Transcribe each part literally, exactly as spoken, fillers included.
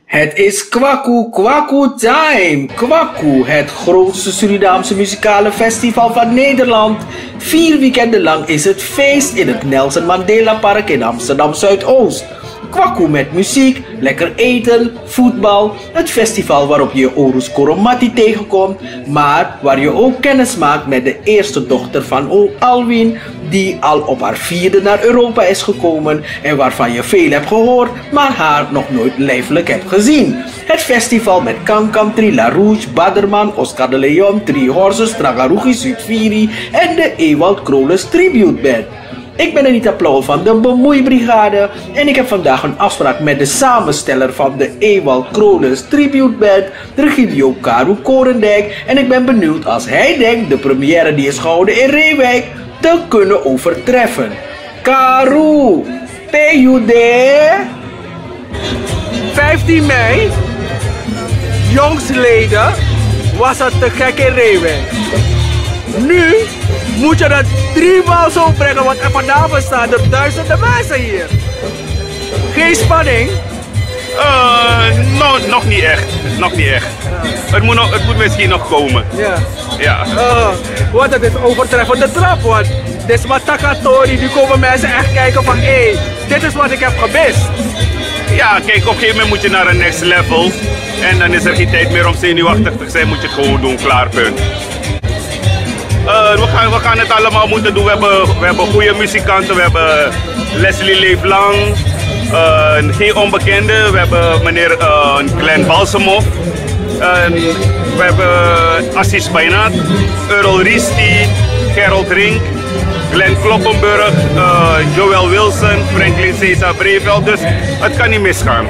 Het is Kwaku Kwaku Time. Kwaku, het grootste Surinaamse muzikale festival van Nederland. Vier weekenden lang is het feest in het Nelson Mandela Park in Amsterdam Zuidoost. Kwaku met muziek, lekker eten, voetbal. Het festival waarop je Orus Koromati tegenkomt, maar waar je ook kennis maakt met de eerste dochter van O. Alwin, die al op haar vierde naar Europa is gekomen en waarvan je veel hebt gehoord, maar haar nog nooit lijfelijk hebt gezien. Het festival met Kankam, Trilla Rouge, Baderman, Oscar de Leon, Three Horses, Tragarugi, Zuidviri en de Ewald Krolers Tribute Band. Ik ben Anita Plauw van de Bemoeibrigade en ik heb vandaag een afspraak met de samensteller van de Ewald Krolers Tribute Band, Regidio Karu Korendijk, en ik ben benieuwd als hij denkt de première die is gehouden in Reewijk te kunnen overtreffen. Karu, ben je there? vijftien mei, jongsleden, was het te gek in Reewijk. Nu moet je dat driemaal zo brengen, want vanavond staan er duizenden mensen hier. Geen spanning? Uh, no, nog niet echt. Nog niet echt. Ja. Het, moet nog, het moet misschien nog komen. Ja. Ja. Uh, want het is overtreffende trap, want dit is wat Takatori, nu komen mensen echt kijken van hé, hey, dit is wat ik heb gemist. Ja, kijk, op een gegeven moment moet je naar een next level. En dan is er geen tijd meer om zenuwachtig te zijn, moet je het gewoon doen, klaar, punt. Uh, we, gaan, we gaan het allemaal moeten doen. We hebben, we hebben goede muzikanten. We hebben Leslie Leeflang, uh, geen onbekende. We hebben meneer uh, Glenn Balsamov. Uh, we hebben Assis Bainat, Earl Risti, Gerald Rink, Glenn Kloppenburg, uh, Joel Wilson, Franklin Cesar Breveld. Dus het kan niet misgaan.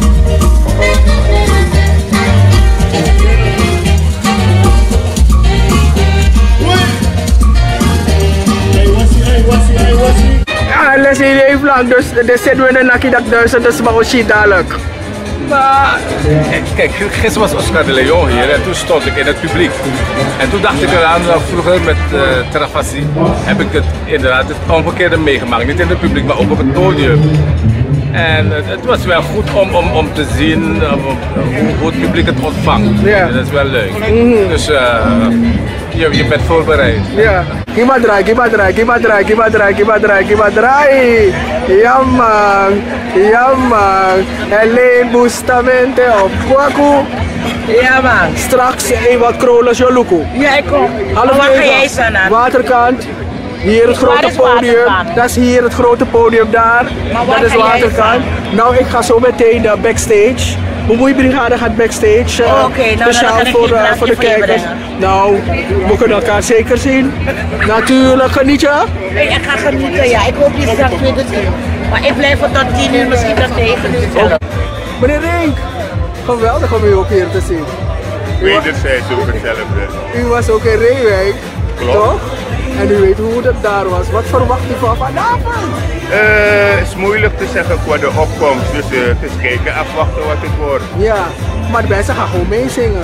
Ja, Leslie Leeflang, dus dit zitten we in de nakkie dat duizend, dus maar ook dadelijk. Maar, kijk, gisteren was Oscar de Leon hier en toen stond ik in het publiek. En toen dacht ik eraan, vroeger met uh, Travassi heb ik het inderdaad het omgekeerde meegemaakt. Niet in het publiek, maar ook op het podium. En het, het was wel goed om, om, om te zien um, hoe, hoe het publiek het ontvangt. Ja. En dat is wel leuk. Mm. Dus uh, je, je bent voorbereid. Ja. Give maar draai, give maar draai, give maar draai, give maar draai, give maar draai, give maar draai. Ja man, ja man. Alleen Bustamante op Kwaku. Ja man. Straks Ewald Krolers Joluku. Ja, ik kom. Hallo, waar ga jij staan? Waterkant. Hier het grote is podium. Waterkant? Dat is hier het grote podium daar. Dat is Waterkant. Nou, ik ga zo meteen de backstage. Bemoeibrigade gaat backstage. Uh, oh, Oké, okay. nou, speciaal dan voor, uh, voor de kijkers. Nou, we kunnen elkaar zeker zien. Natuurlijk, geniet je? Nee, ik ga genieten, ja. Ik hoop niet straks weer te zien. Maar ik blijf tot tien uur, misschien tot negen uur. Oh. Meneer Rink, geweldig om u ook hier te zien. Wederzijds ook hetzelfde. U was ook in Reewijk, toch? En u weet hoe het daar was. Wat verwacht u van vanavond? Uh, het is moeilijk te zeggen qua de opkomst, dus uh, het is kijken, afwachten wat het wordt. Ja, maar de mensen gaan gewoon meezingen.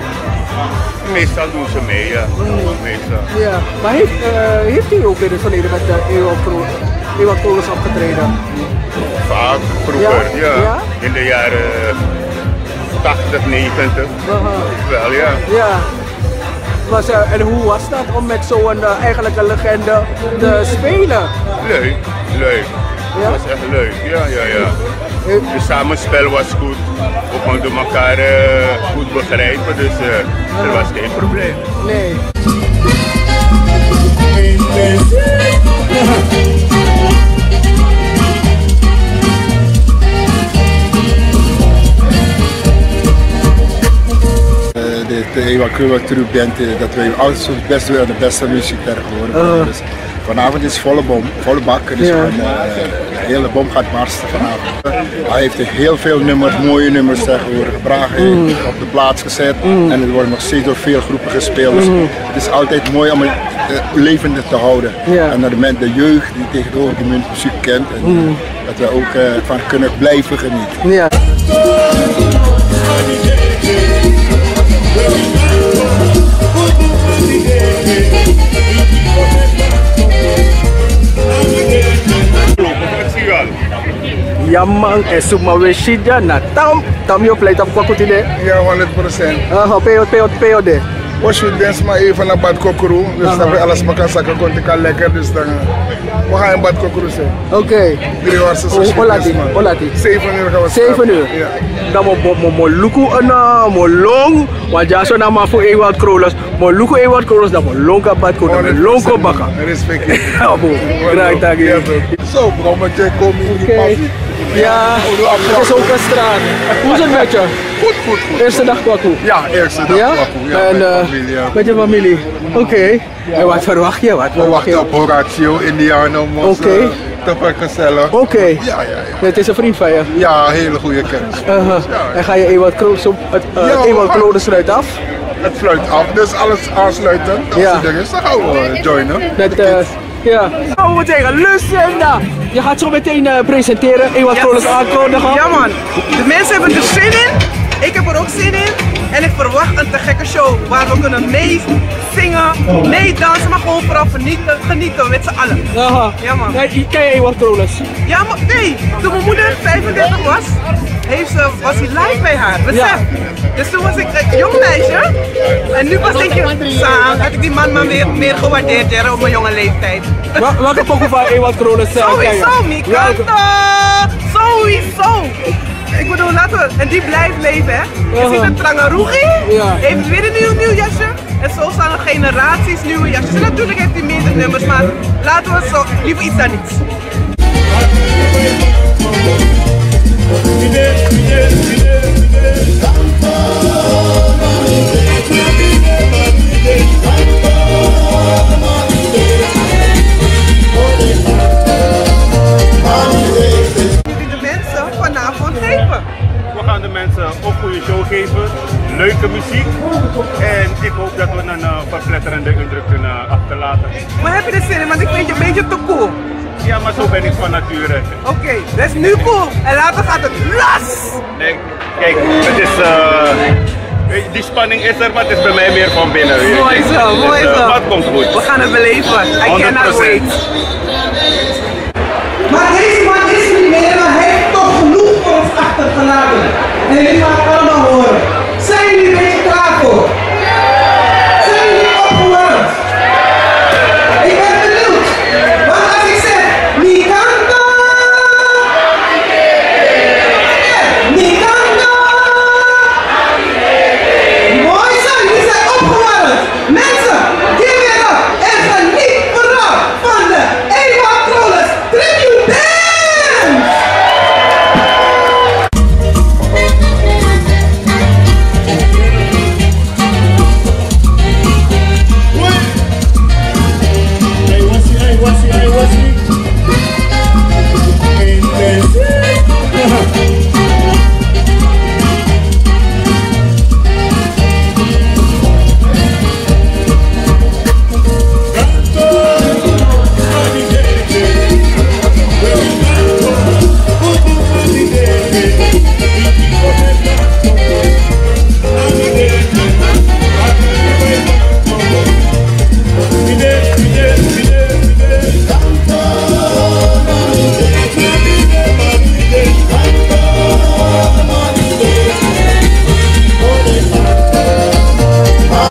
Meestal doen ze mee, ja. Mm. Meestal. Ja, maar heeft, uh, heeft u ook in het verleden met de Ewald Krolers opgetreden? Vaak, vroeger, ja. Ja. Ja. In de jaren tachtig, negentig. Uh-huh. Wel, ja. Ja. Was, uh, en hoe was dat om met zo'n uh, eigenlijk een legende te spelen? Leuk, leuk. Ja? Het was echt leuk, ja, ja, ja. Het samenspel was goed. We konden elkaar uh, goed begrijpen, dus uh, er was geen probleem. Nee. De Ewald Krolers Tribute Band, dat wij alles het beste willen, de beste muziek tegenwoordig. Uh. Dus vanavond is volle bom, volle bak, dus ja. Van, uh, de hele bom gaat barsten vanavond. Hij heeft heel veel nummers, mooie nummers tegenwoordig gebracht, mm. op de plaats gezet mm. en er worden nog steeds door veel groepen gespeeld. Dus mm. het is altijd mooi om het uh, levende te houden. Ja. En dat de, de jeugd die tegenwoordig die muziek kent, en, mm. dat we ook uh, van kunnen blijven genieten. Ja. Ja man, en suma we shida na tam tam je pleit op kwaku ide. Ja, honderd procent. Ah, peo peo peo de. Als je denkt maar even naar Bad Kokoro, dus dan we alles maar kan zakken, komt ik al lekker, dus dan we gaan in Bad Kokoro zijn. Oké. Drie uur is het. Hoe laat is Hoe laat is Zeven uur gaan we Zeven uur? Ja. Dan moet je luku en mo long, want ja zo na maar voor Ewald Krolers, mo luku Ewald Krolers, dan mo lonka Bad Kokoro, dan lonko baka. Respect. Ja, boe. Graag dank je. Zo bro, met jij komt in die passie. Ja, het is ook een straat. Hoe is het met je? Goed, goed, goed. Eerste dag kwaku? Ja, eerste dag ja? kwaku. Ja, en, met uh, familie. Ja. Met je familie? Oké. Okay. En wat verwacht je? Wat we wachten op Horatio Indiano. Oké. Okay. Te vergezellen. Oké. Okay. Ja, ja, ja. Het is een vriend van je? Ja, een hele goede kennis. Uh -huh. ja, en ga je Ewald Kroos op het uh, ja, Ewald Kroos sluit af? Het sluit af, dus alles aansluiten. Als ja. er is, dan gaan we uh, joinen. Met, uh, ja. Oh, we zeggen Lucinda! Je gaat zo meteen uh, presenteren, Ewald yes. Kroos aankondigen. Ja man, de mensen hebben er zin in. Ik heb er ook zin in. En ik verwacht een te gekke show waar we kunnen mee zingen, meedansen, maar gewoon vooral genieten, genieten met z'n allen. Aha. Ja man. Nee, ken je Ewald Kroos? Ja maar nee, toen mijn moeder vijfendertig was, heeft ze, was hij live bij haar, besef. Ja. Dus toen was ik een jong meisje en nu pas denk je, samen had ik die man maar meer, meer gewaardeerd ja, op mijn jonge leeftijd. Wel, welke pokoe van Ewald Kroos? Sowieso, Mikando! Sowieso! Ik bedoel, laten we, en die blijft leven hè. Je uh-huh. ziet een Trangarugi, ja. heeft weer een nieuw, nieuw jasje. En zo staan er generaties nieuwe jasjes. En natuurlijk heeft hij meerdere nummers, maar laten we zo, liever iets dan niets. We gaan de mensen ook goede show geven, leuke muziek en ik hoop dat we een uh, verpletterende indruk kunnen achterlaten. Maar heb je er zin in? Want ik vind je een beetje te cool. Ja, maar zo ben ik van nature. Oké, okay, dat is nu cool en later gaat het los! Nee, kijk, het is, uh, die spanning is er, maar het is bij mij meer van binnen. Mooi zo, dus, mooi uh, zo. Maar het komt goed. We gaan het beleven, I cannot wait. Maar deze man is er niet meer, maar hij heeft toch genoeg voor ons achtergelaten. En hij gaat